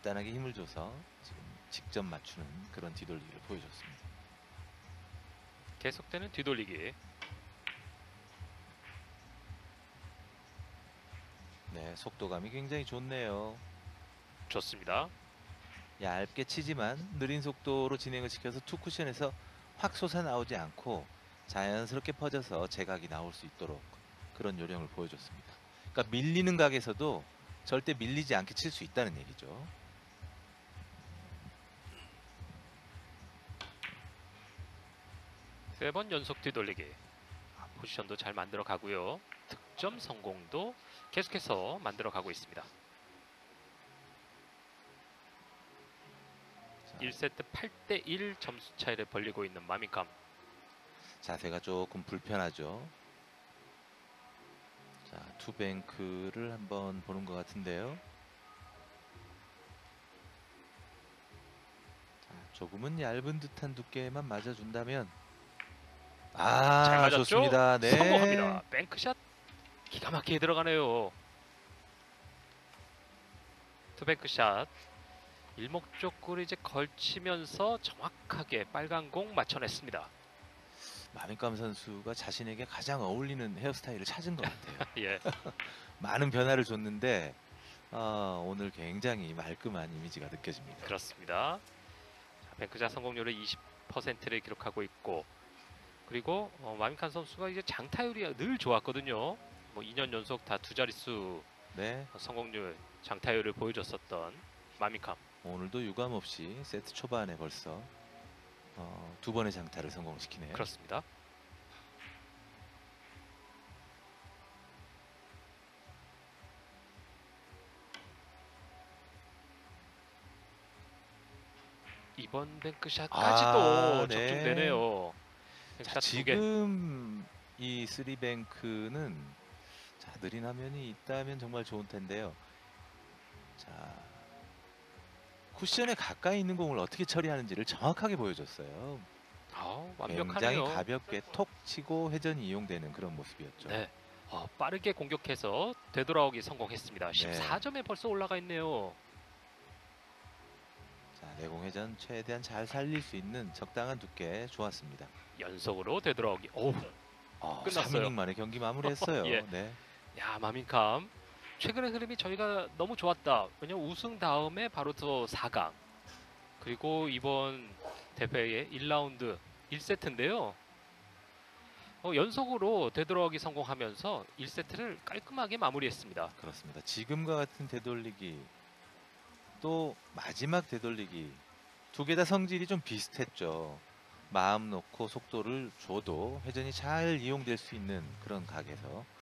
간단하게 힘을 줘서 지금 직접 맞추는 그런 뒤돌리기를 보여줬습니다. 계속되는 뒤돌리기. 네, 속도감이 굉장히 좋네요. 좋습니다. 얇게 치지만 느린 속도로 진행을 시켜서 투 쿠션에서 확 솟아나오지 않고 자연스럽게 퍼져서 제각이 나올 수 있도록 그런 요령을 보여줬습니다. 그러니까 밀리는 각에서도 절대 밀리지 않게 칠 수 있다는 얘기죠. 3번 연속 뒤돌리기. 포지션도 잘 만들어 가고요. 득점 성공도 계속해서 만들어 가고 있습니다. 자, 1세트 8대1 점수 차이를 벌리고 있는 마민캄. 자세가 조금 불편하죠. 자, 투뱅크를 한번 보는 것 같은데요. 자, 조금은 얇은 듯한 두께만 맞아준다면 잘 맞았죠? 좋습니다. 네. 성공합니다. 뱅크샷 기가 막히게 들어가네요. 투뱅크샷 일목적으로 이제 걸치면서 정확하게 빨간 공 맞춰냈습니다. 마민감 선수가 자신에게 가장 어울리는 헤어스타일을 찾은 것 같아요. 예, 많은 변화를 줬는데 오늘 굉장히 말끔한 이미지가 느껴집니다. 그렇습니다. 자, 뱅크샷 성공률을 20%를 기록하고 있고, 그리고 마민캄 선수가 이제 장타율이 늘 좋았거든요. 뭐 2년 연속 다 두 자릿수 네, 성공률, 장타율을 보여줬었던 마민캄. 오늘도 유감없이 세트 초반에 벌써 두 번의 장타를 성공시키네요. 그렇습니다. 이번 뱅크샷까지도 네. 적중되네요. 자, 뱅크샷 두 개. 지금 이 쓰리뱅크는 자, 느린 화면이 있다면 정말 좋을 텐데요. 자, 쿠션에 가까이 있는 공을 어떻게 처리하는지를 정확하게 보여줬어요. 굉장히 완벽하네요. 가볍게 톡 치고 회전이 이용되는 그런 모습이었죠. 네. 빠르게 공격해서 되돌아오기 성공했습니다. 네. 14점에 벌써 올라가 있네요. 자, 내공 회전 최대한 잘 살릴 수 있는 적당한 두께 좋았습니다. 연속으로 되돌아오기. 오우, 끝났어요. 3이닝 만에 경기 마무리했어요. 예. 네. 야, 마민캄. 최근의 흐름이 저희가 너무 좋았다. 왜냐면 우승 다음에 바로 또 4강. 그리고 이번 대회의 1라운드 1세트인데요. 연속으로 되돌아오기 성공하면서 1세트를 깔끔하게 마무리했습니다. 그렇습니다. 지금과 같은 되돌리기 또 마지막 되돌리기 두 개 다 성질이 좀 비슷했죠. 마음 놓고 속도를 줘도 회전이 잘 이용될 수 있는 그런 각에서